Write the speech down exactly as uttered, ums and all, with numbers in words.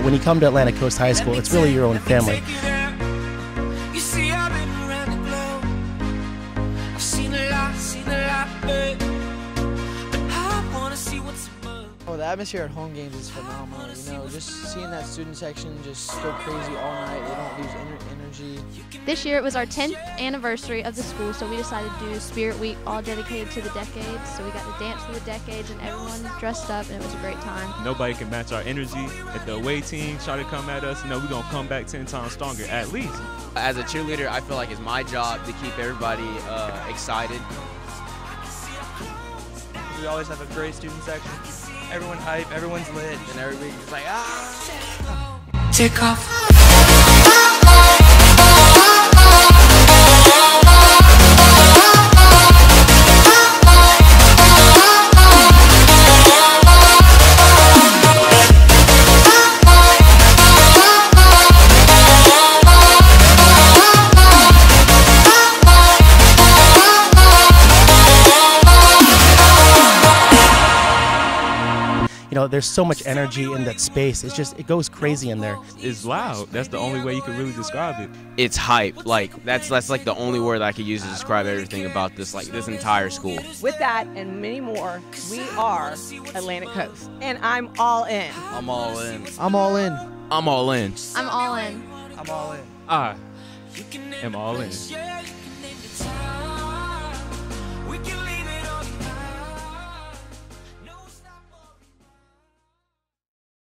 But when you come to Atlantic Coast High School, it's really your own family. Oh, the atmosphere at home games is phenomenal. You know, just seeing that student section just go crazy all night. They don't lose ener energy. This year it was our tenth anniversary of the school, so we decided to do Spirit Week, all dedicated to the decades. So we got to dance to the decades, and everyone dressed up, and it was a great time. Nobody can match our energy. If the away team try to come at us, you know, we're going to come back ten times stronger, at least. As a cheerleader, I feel like it's my job to keep everybody uh, excited. We always have a great student section. Everyone hype, everyone's lit, And everybody's like, ah! take off. You know, there's so much energy in that space. It's just, it goes crazy in there. It's loud. That's the only way you can really describe it. It's hype. Like that's that's like the only word I could use to describe everything about this, like this entire school. With that and many more, we are Atlantic Coast, and I'm all in. I'm all in. I'm all in. I'm all in. I'm all in. I'm all in. I am all in.